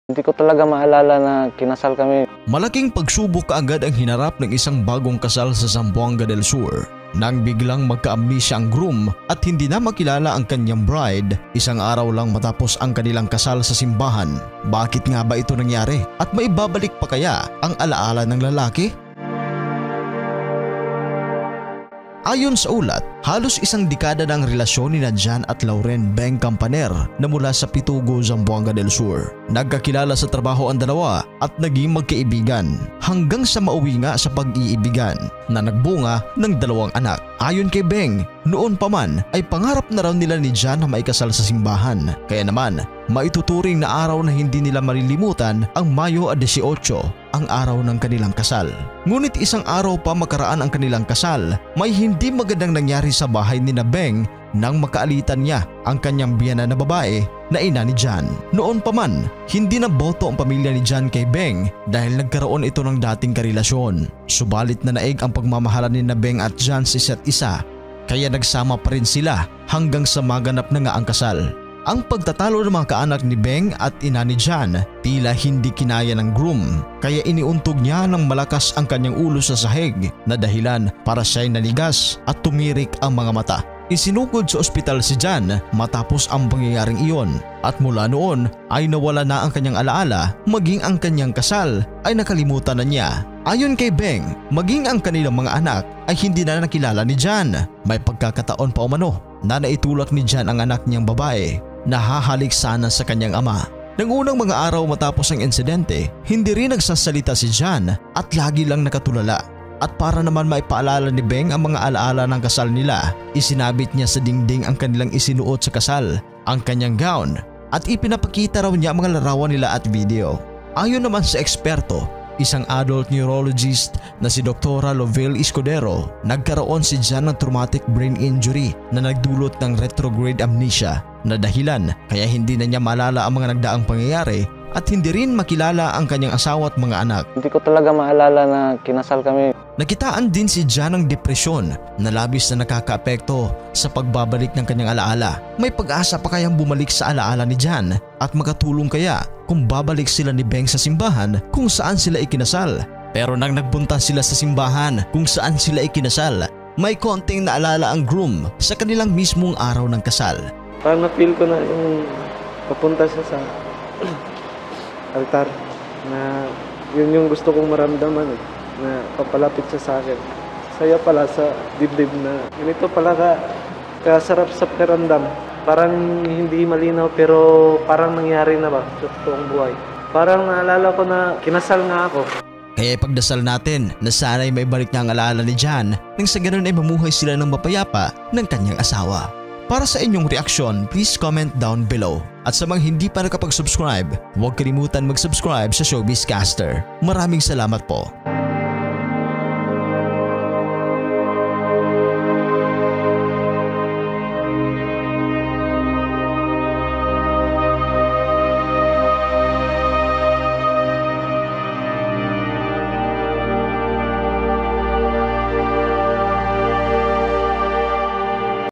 Hindi ko talaga maalala na kinasal kami. Malaking pagsubok kaagad ang hinarap ng isang bagong kasal sa Zamboanga del Sur. Nang biglang magka-amnesia ang groom at hindi na makilala ang kanyang bride, isang araw lang matapos ang kanilang kasal sa simbahan. Bakit nga ba ito nangyari? At maibabalik pa kaya ang alaala ng lalaki? Ayon sa ulat, halos isang dekada ng relasyon ni Jan at Lauren Beng Campaner na mula sa Pitugo, Zamboanga del Sur. Nagkakilala sa trabaho ang dalawa at naging magkaibigan hanggang sa mauwi nga sa pag-iibigan na nagbunga ng 2 anak. Ayon kay Beng, noon pa man ay pangarap na raw nila ni Jan na maikasal sa simbahan. Kaya naman, maituturing na araw na hindi nila malilimutan ang Mayo 18, ang araw ng kanilang kasal. Ngunit isang araw pa makaraan ang kanilang kasal, may hindi magandang nangyari sa bahay ni Beng nang makaalitan niya ang kanyang biyana na babae na ina ni Jan. Noon pa man, hindi na boto ang pamilya ni Jan kay Beng dahil nagkaroon ito ng dating karelasyon. Subalit na naig ang pagmamahalan ni Beng at Jan sa isa't isa, kaya nagsama pa rin sila hanggang sa maganap na nga ang kasal. Ang pagtatalo ng mga kaanak ni Beng at ina ni Jan tila hindi kinaya ng groom, kaya iniuntog niya ng malakas ang kanyang ulo sa sahig na dahilan para siya'y naligas at tumirik ang mga mata. Isinukod sa ospital si Jan matapos ang pangyayaring iyon at mula noon ay nawala na ang kanyang alaala, maging ang kanyang kasal ay nakalimutan na niya. Ayon kay Beng, maging ang kanilang mga anak ay hindi na nakilala ni Jan. May pagkakataon pa umano na naitulak ni Jan ang anak niyang babae na hahalik sana sa kanyang ama. Nang unang mga araw matapos ang insidente, hindi rin nagsasalita si Jan at lagi lang nakatulala. At para naman maipaalala ni Beng ang mga alaala ng kasal nila, isinabit niya sa dingding ang kanilang isinuot sa kasal, ang kanyang gown, at ipinapakita raw niya ang mga larawan nila at video. Ayon naman sa eksperto, isang adult neurologist na si Dr. Lovell Escudero, nagkaroon si Jan ng traumatic brain injury na nagdulot ng retrograde amnesia na dahilan kaya hindi na niya maalala ang mga nagdaang pangyayari at hindi rin makilala ang kanyang asawa at mga anak. Hindi ko talaga maalala na kinasal kami. Nakitaan din si Jan ng depresyon na labis na nakakaapekto sa pagbabalik ng kanyang alaala. May pag-asa pa kayang bumalik sa alaala ni Jan at makatulong kaya kung babalik sila ni Beng sa simbahan kung saan sila ikinasal. Pero nang nagbunta sila sa simbahan kung saan sila ikinasal, may konting naalala ang groom sa kanilang mismong araw ng kasal. Parang na-feel ko na yung papunta siya sa altar na yun yung gusto kong maramdaman na papalapit siya sa akin. Saya pala sa dibdib na ganito pala kasarap sa pakiramdam. Parang hindi malinaw pero parang nangyari na ba sa totoong buhay. Parang naalala ko na kinasal nga ako. Kaya ipagdasal natin na sana'y may balik na ang alaala ni Jan nang sa ganun ay mamuhay sila ng mapayapa ng kanyang asawa. Para sa inyong reaksyon, please comment down below. At sa mga hindi pa nakapag-subscribe, huwag kalimutan mag-subscribe sa Showbiz Caster. Maraming salamat po.